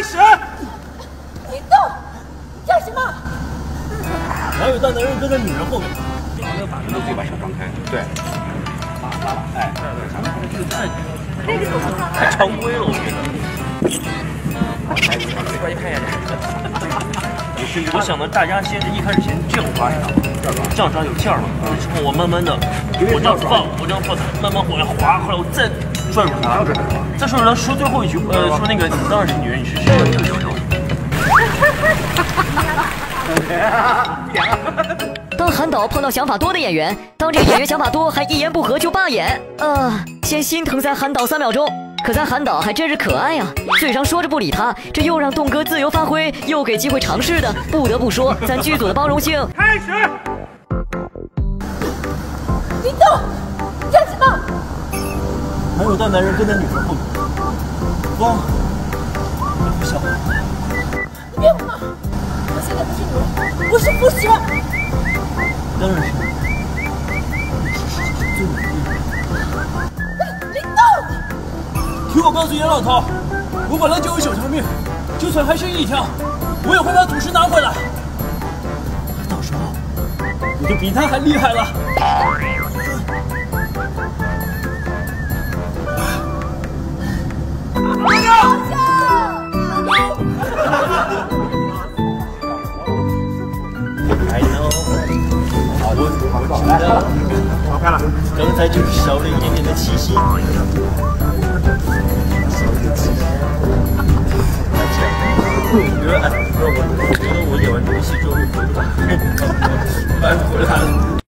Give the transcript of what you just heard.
始！ 别动！干什么？ 哪有大男人跟在女人后面？ 把那个嘴巴先张开，对，哎， 太常规了，我觉得。 没关系，看一眼去。 我想的大家先一开始先这样抓一下，这样抓有劲儿嘛。之后我慢慢的，我这样放，慢慢往下滑，后来我再拽住它，再说他说最后一句，说那个你当然是女人，你是谁？ 当韩导碰到想法多的演员，当这个演员想法多还一言不合就罢演，先心疼在韩导3秒钟。可咱韩导还真是可爱呀，嘴上说着不理他，这又让栋哥自由发挥，又给机会尝试的，不得不说咱剧组的包容性。 开始！ 别动！干什么？ 哪有大男人跟在女人后面？光，你不笑话。 你别碰我！我现在不是女人，我是不行。 当然是，你是世界上最美丽的人。 别动！ 听我告诉严老头，我本来就有9条命，就算还剩1条，我也会把祖师拿回来。到时候我就比他还厉害了。I know， 我知道， 好看了， 刚才就是少了一点点的气息。我觉得我演完这个戏之后，回来了。